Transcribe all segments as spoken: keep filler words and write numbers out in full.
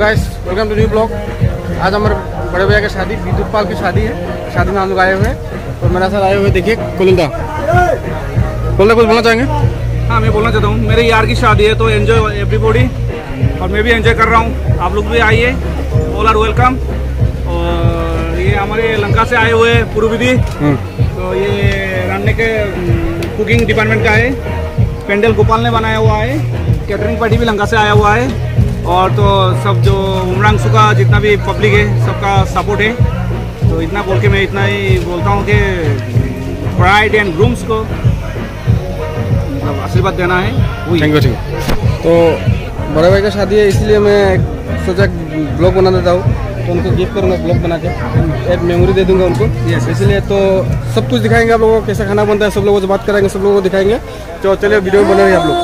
Guys welcome to new blog. आज हमारे बड़े भैया की शादी, विद्युत पाल की शादी है। शादी में हम लोग आए हुए हैं और मेरा साथ आए हुए देखिए कुलदा। कुलदा कुछ बोलना चाहेंगे? हाँ, मैं बोलना चाहता हूँ, मेरे यार की शादी है तो एंजॉय एवरीबॉडी, और मैं भी एंजॉय कर रहा हूँ। आप लोग भी आइए, ऑल आर वेलकम। और ये हमारे लंका से आए हुए पूर्व विधि, तो ये रान्ने के कुकिंग डिपार्टमेंट का है। पेंडल गोपाल ने बनाया हुआ है। कैटरिंग पार्टी भी लंका से आया हुआ है। और तो सब जो उमरांगसू का जितना भी पब्लिक है सबका सपोर्ट है। तो इतना बोल के मैं इतना ही बोलता हूँ कि ब्राइड एंड ग्रूम्स को मतलब आशीर्वाद देना है। Thank you. तो बड़े भाई का शादी है इसलिए मैं सोचा ब्लॉग बना देता हूँ, तो उनको गिफ्ट करूँगा ब्लॉग बना के, एक मेमोरी दे दूंगा उनको। yes, इसलिए तो सब कुछ दिखाएंगे आप लोगों को, कैसा खाना बनता है, सब लोगों से बात कराएंगे, सब लोगों को दिखाएंगे। तो चलिए वीडियो बना रहे आप लोग।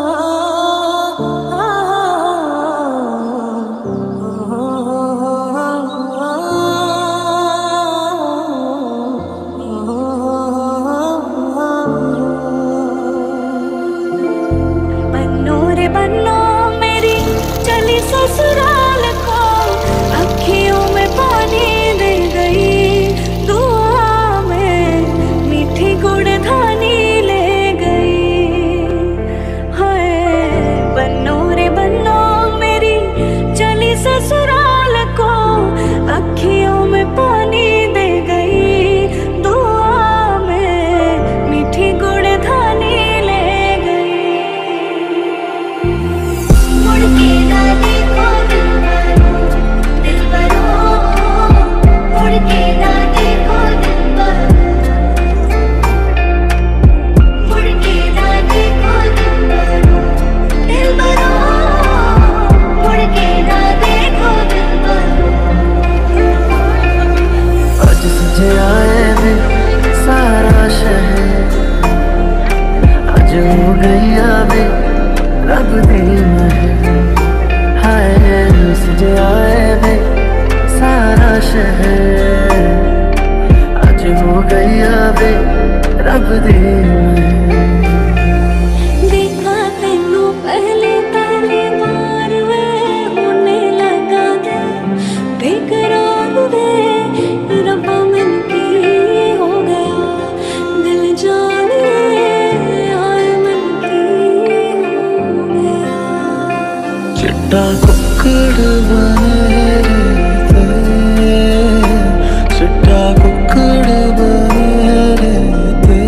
चिट्टा कुक्कड़ बने रहते, चिट्टा कुक्कड़ बने रहते,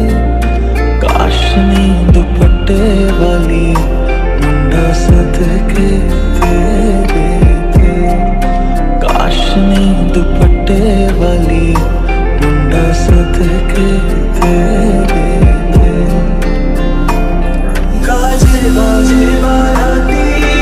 काशनी दुपट्टे वाली मुंडा सदके तेरे थे, काशनी दुपट्टे वाली मुंडा सदके तेरे थे। गाजे बाजे बाराती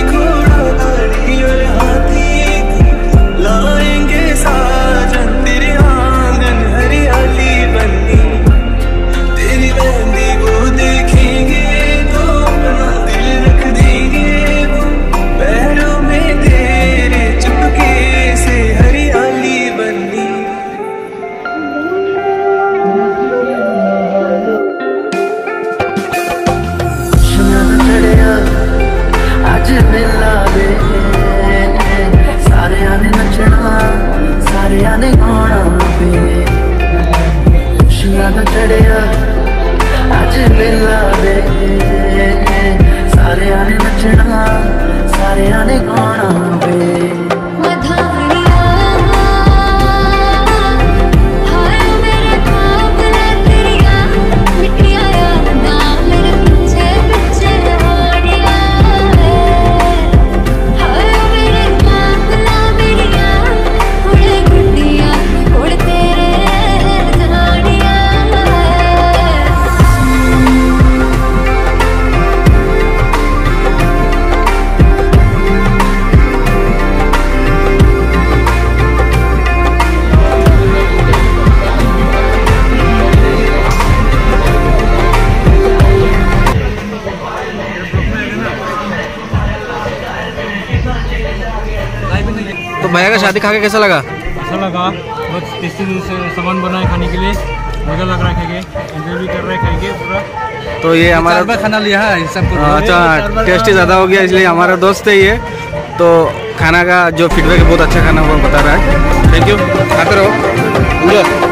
तो भैया का शादी खा के कैसा लगा? अच्छा लगा, बहुत टेस्टी सामान बना है खाने के लिए, मजा लग रहा है खाएंगे, एंजॉय भी कर रहे हैं खाएंगे पूरा। तो ये हमारा खाना लिया है सब। अच्छा, टेस्टी ज़्यादा हो गया इसलिए हमारा दोस्त है ये। तो खाना का जो फीडबैक है बहुत अच्छा खाना वो बता रहा है। थैंक यू, खाते रहो, एंजॉय।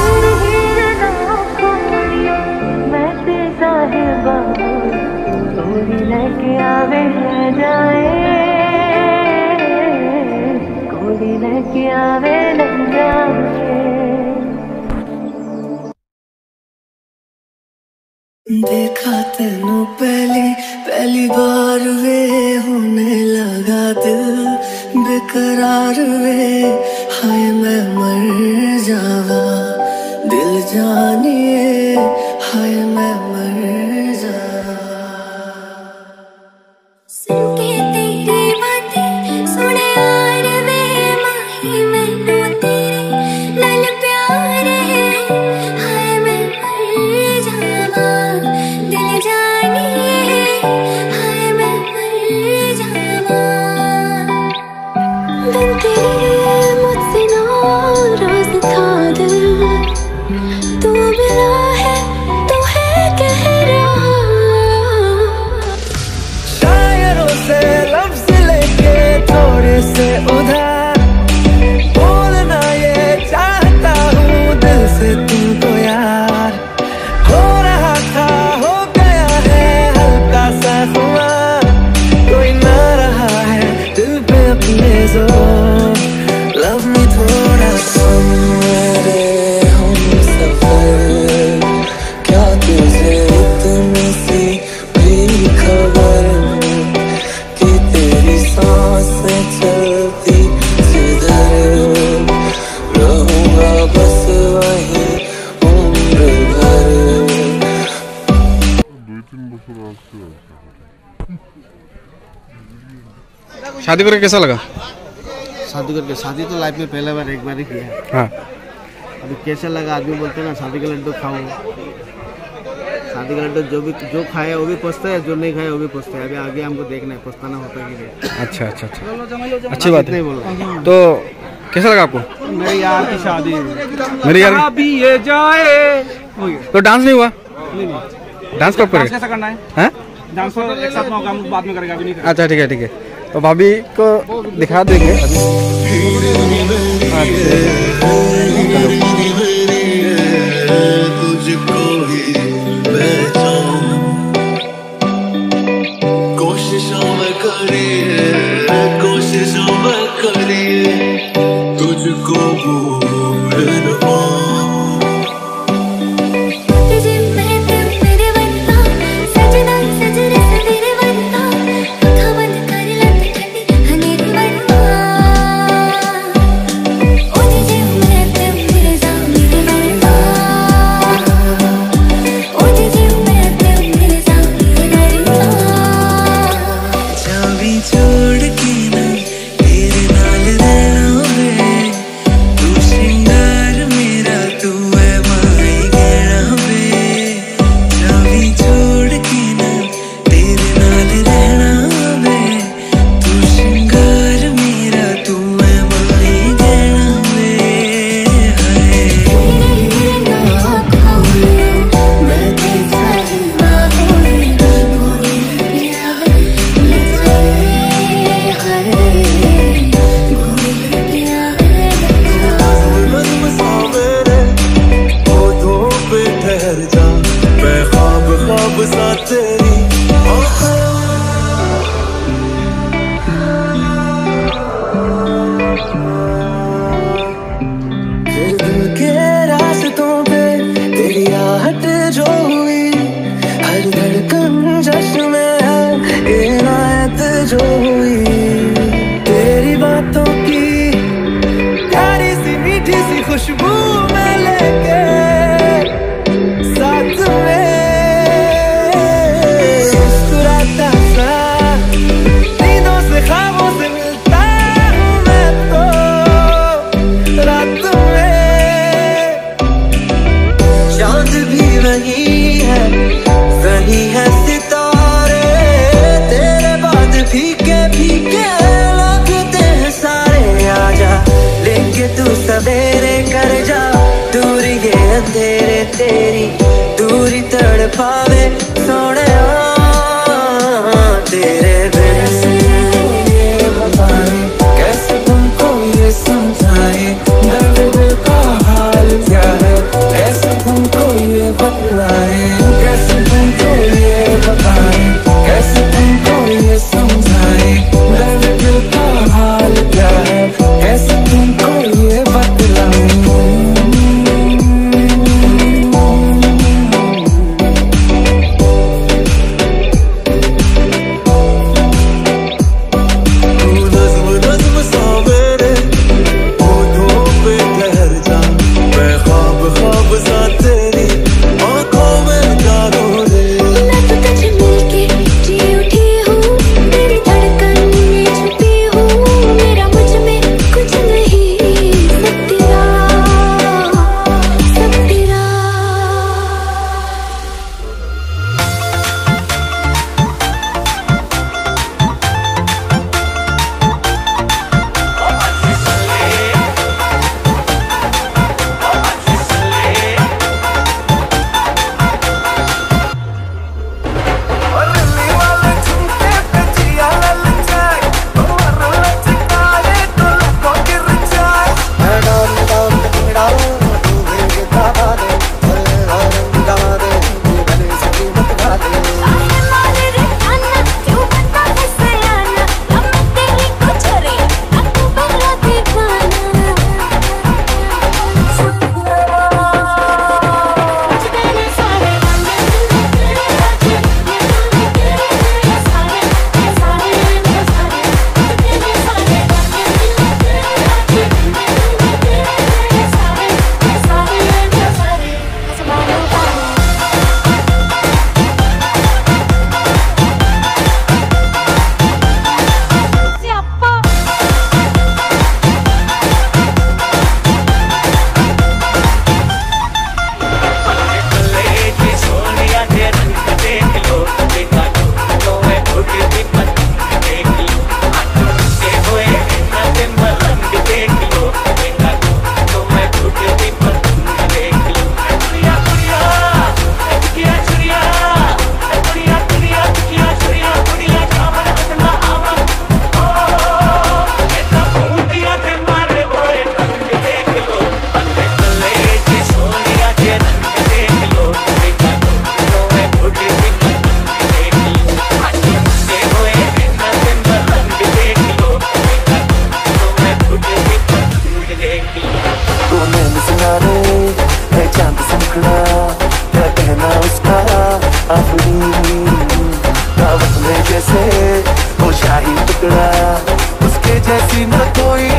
देखा तेनू पहली पहली बार वे होने लगा दिल बेकरार वे, हाय मैं मर जावा दिल जानिए, हाय मैं मर जावा। सुनके तेरी बातें सुने यार वे, माही मैनू तेरे नाल प्यार है, हाय मैं मर जावा दिल जानिए, हाय मैं मर जावा। दिन तेरे मुझसे नाराज था दिल, तू मिला है तू है कह रहा। शायरों से लफ्ज लेके थोड़े से उधार, बोलना ये चाहता हूँ दिल से तुमको यार। हो रहा था हो गया है हल्का सा खुमार, कोई ना रहा है दिल पे अपने जोर। लव मी थोड़ा कम मेरे हम सफर, क्या तुझे इतनी सी भी खबर कि तेरी सांसें चलती जिधर, रहूंगा बस वहीं उम्र भर। शादी करके कैसा लगा? शादी करके, शादी तो लाइफ में पहला बार एक बार ही किया है। हाँ, अभी कैसा लगा, आदमी बोलते हैं ना शादी का लड्डू खाओ, शादी का लड्डू जो भी जो खाए वो भी पछता है, जो नहीं खाए वो भी पछता है। अभी आगे हमको देखना है पछताना होता है कि नहीं। अच्छा अच्छा अच्छा, अच्छी बात है। बोल तो कैसा लगा आपको? मेरे यार की शादी, मेरी यार अभी ये जाए हो गया। तो डांस नहीं हुआ? नहीं नहीं, डांस कब डांस करें? कैसा करना है? हैं? डांस तो एक साथ में होगा, हम बाद में करेंगे, अभी नहीं करेंगे। अच्छा ठीक है ठीक है, तो भाभी को दिखा देंगे अभी। तुझको ही पहचान, कोशिशों में करी है कोशिशों में करी है तुझको भूल न पाऊं। छोड़ के ना तेरे नाल रहना वे, तू श्रृंगार मेरा तू है माही गहना वे। चाबी छोड़ के ना तेरे नाल रहना वे, तू श्रृंगार मेरा तू है माही गहना वे। मैं तेरा ठहर जा, मैं ख्वाब ख्वाब सा तेरी फिर दिल के रास्तों पे तेरी आहट जो हुई, हर धड़कन जश्न में है इनायत जो हुई। तेरी बातों की प्यारी सी मीठी सी खुशबू में लेके साथ में मुस्कुराता सा, नींदों से ख्वाबों से मिलता हूँ मैं तो रात में। चांद भी वही है वही है सितारे, तेरे बाद फीके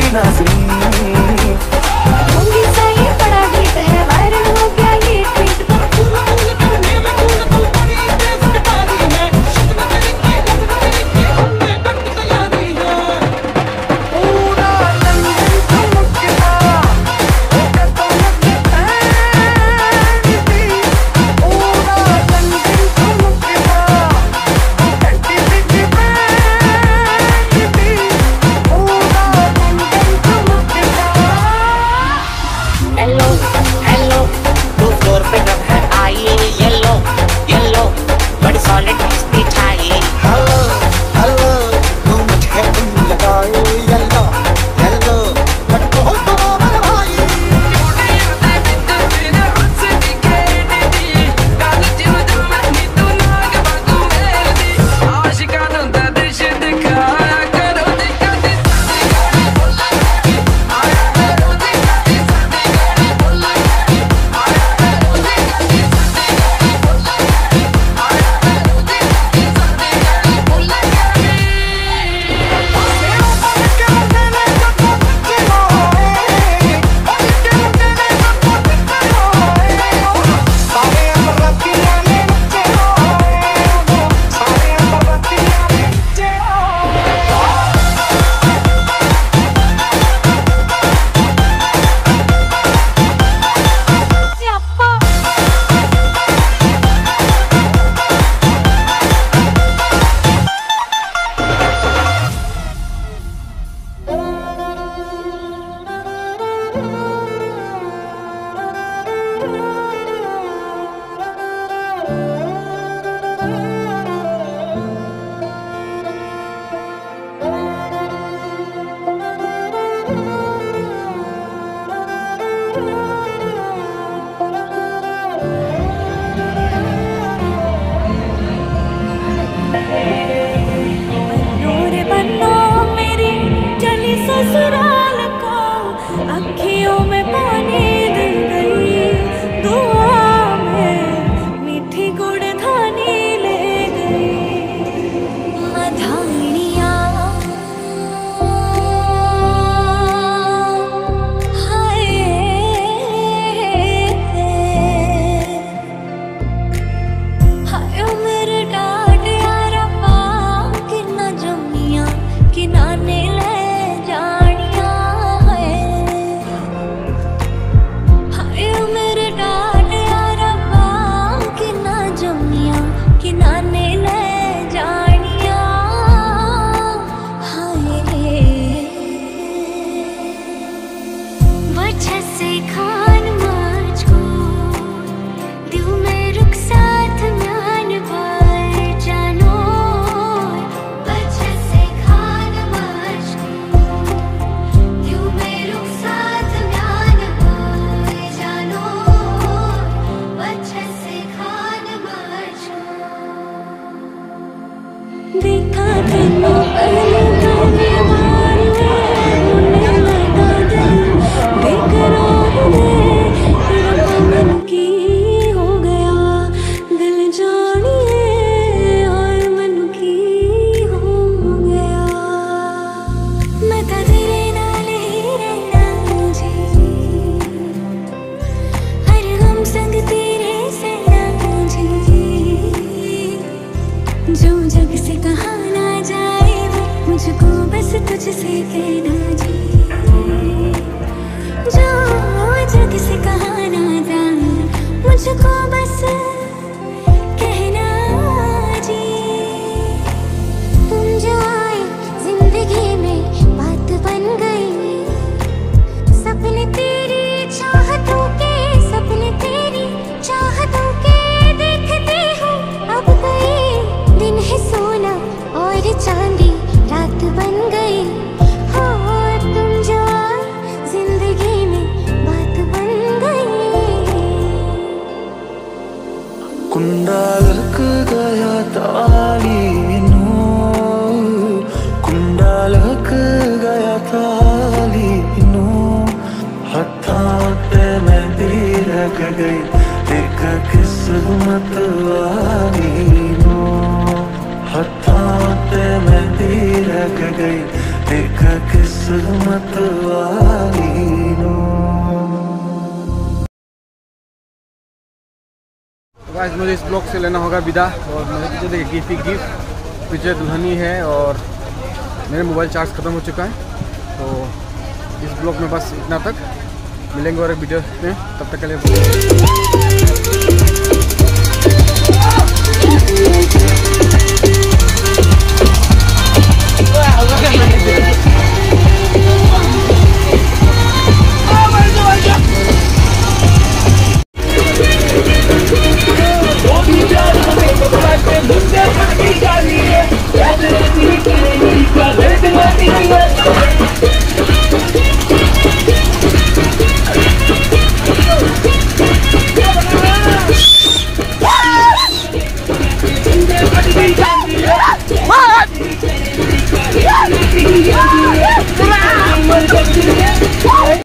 हत्थों ते मेहंदी रख गई, एक किस जुल्मत वाली नो। गाइस मुझे इस ब्लॉग से लेना होगा विदा। और मेरे पीछे देखिए गिफ्ट ही गिफ्ट, पीछे दुल्हनी है और मेरे मोबाइल चार्ज ख़त्म हो चुका है। तो इस ब्लॉग में बस इतना तक, मिलेंगे और एक वीडियो में, तब तक के लिए What?